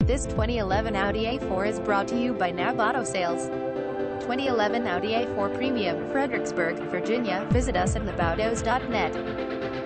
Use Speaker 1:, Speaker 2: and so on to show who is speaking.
Speaker 1: This 2011 Audi A4 is brought to you by NAB Auto Sales. 2011 Audi A4 Premium, Fredericksburg, Virginia. Visit us at nabautos.net.